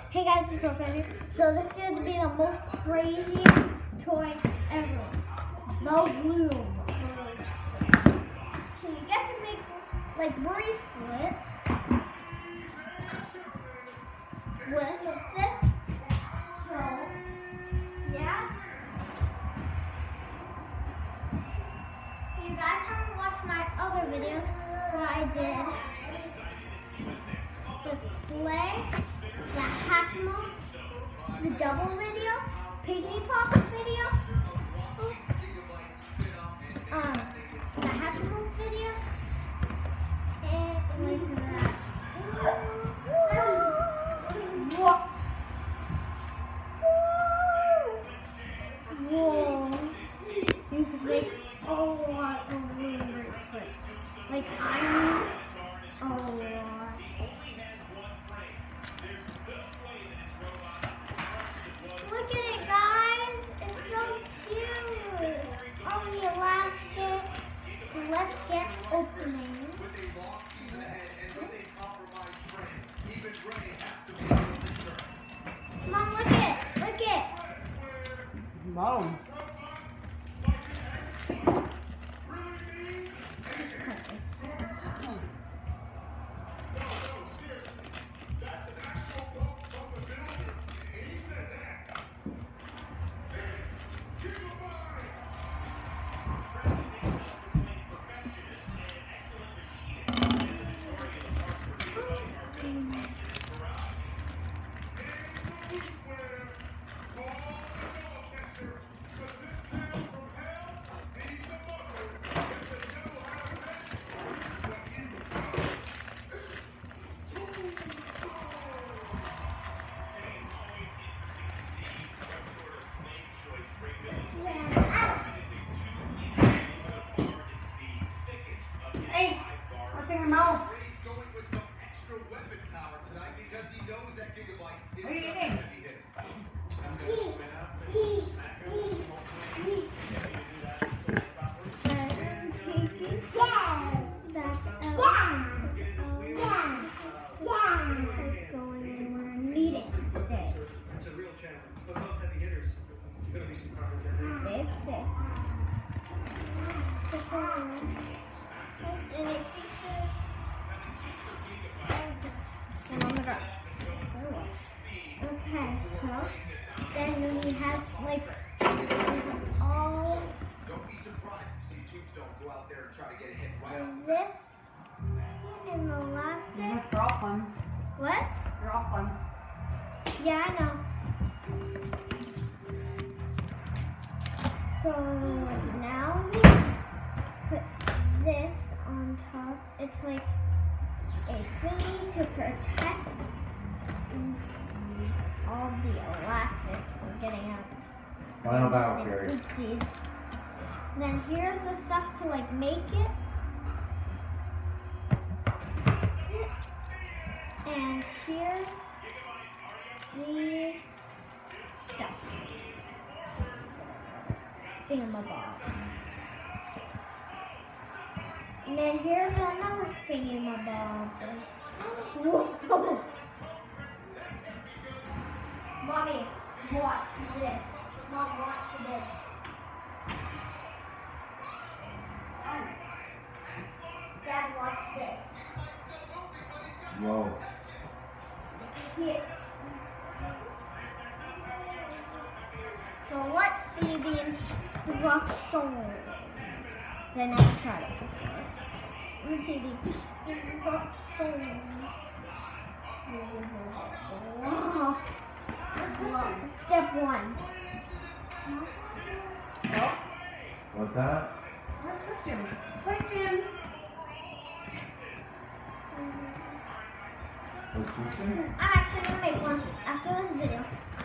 Hey guys, it's Brooklyn. So this is going to be the most craziest toy ever. The Bloom bracelets. So you get to make like bracelets with this. So yeah. If you guys haven't watched my other videos, what I did, the play, the Hatchimal, the double video, Piggy Pocket video, the Hatchimal video, and like that. Whoa! You could make a lot of balloon bracelets. Like I need a lot. Look at it, guys. It's so cute. All the elastic. So let's get opening. Mom, look it. Look it. Mom. Hey, what's in your mouth? What are you eating? Okay, so then we have like all this and the elastic. They're all fun. What? They're all fun. Yeah, I know. So now we put this on top. It's like a thingy to protect all the elastics from getting out. Final battle period. Oopsies. Then here's the stuff to like make it. And here's the stuff. Thingamabob. And then here's another thingamabob. Whoa! Mommy, watch this. Mom, watch this. Dad, watch this. Whoa. Here. So let's see the instructions. Then I'll try it. Let me see the instructions. Wow. Step 1. What's that? Where's Christian? Christian! What's Christian? I'm actually going to make one after this video.